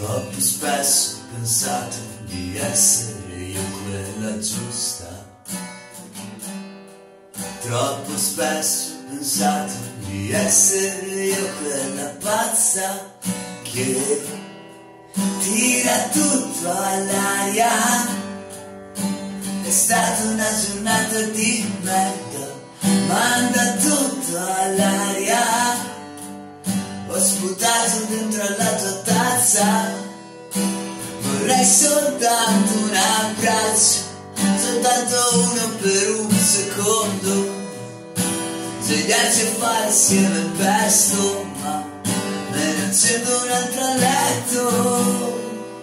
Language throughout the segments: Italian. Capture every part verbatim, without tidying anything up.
Troppo spesso ho pensato di essere io quella giusta. Troppo spesso ho pensato di essere io quella pazza che tira tutto all'aria. È stata una giornata di merda, manda tutto all'aria. Ho sputato dentro alla tua tazza. Vorrei soltanto un abbraccio, soltanto uno per un secondo. Svegliarci e fare assieme il pesto, ma me ne accendo un altro a letto.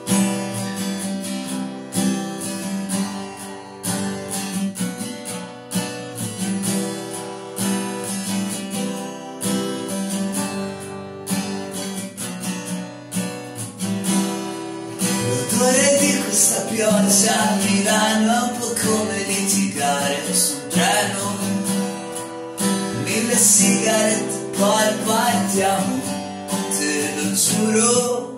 L'odore di questa pioggia a Milano è un po' come litigare su un treno. Mille sigarette, poi partiamo, te lo giuro.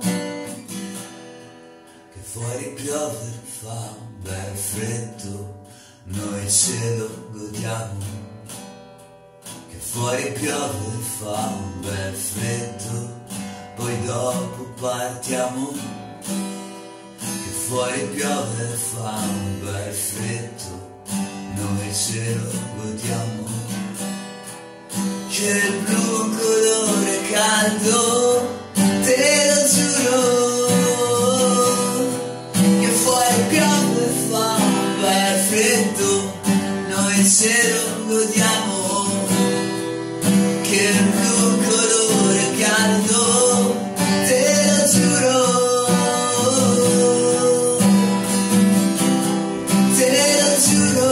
Che fuori piove, fa un bel freddo, noi ce lo godiamo. Che fuori piove, fa un bel freddo, poi dopo partiamo. Fuori piove, fa un bel freddo, noi ce lo godiamo. Che il blu è un colore caldo, te lo giuro. Che fuori piove, fa un bel freddo, noi ce lo godiamo. Che il blu è un colore caldo, te lo giuro. Te lo giuro.